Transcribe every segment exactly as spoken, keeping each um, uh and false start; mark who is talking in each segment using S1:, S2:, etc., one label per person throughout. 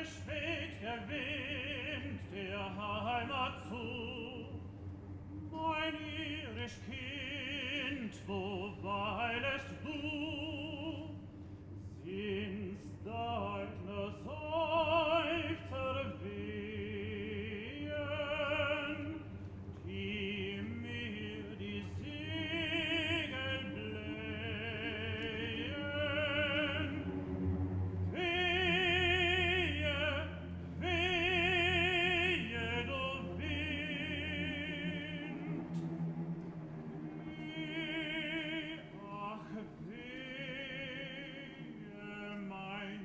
S1: schweigt der Wind der Heimat zu. Mein irisch Kind, wo weilest du? Sind's deine Seufzer wehen, die mir die Segel blähen? Wehe, wehe, du Wind! Weh, ach, wehe, mein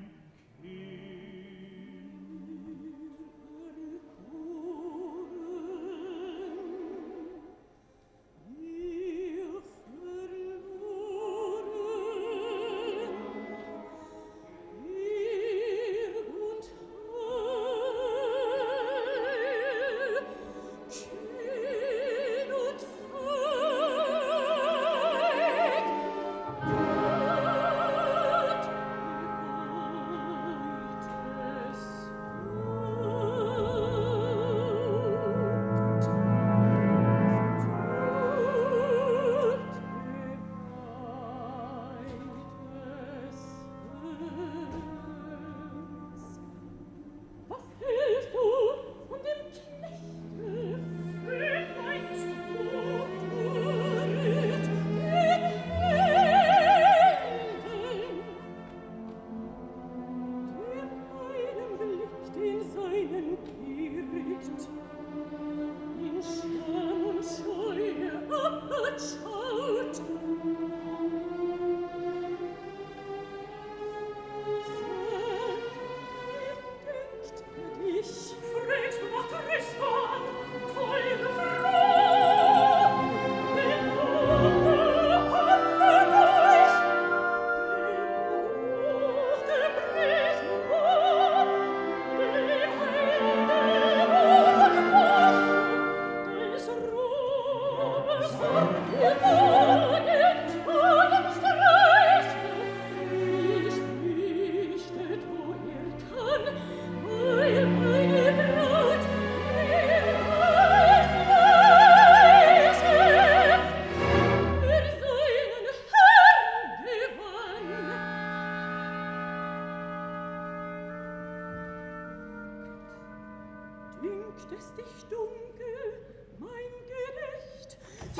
S1: dünkt es dich dunkel, mein Gedicht?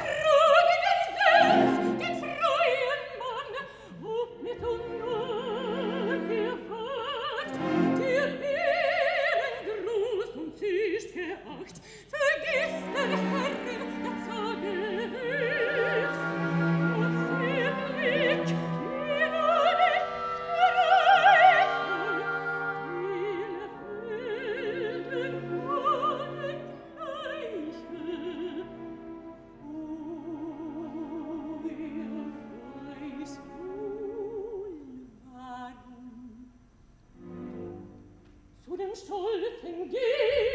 S1: Trage dir selbst den freien Mann, ob mit Hunger gefragt, dir Ehrengruß und Zücht geacht, vergiss der Herren, das sage ich, und sie Blick über dich stolzen Geh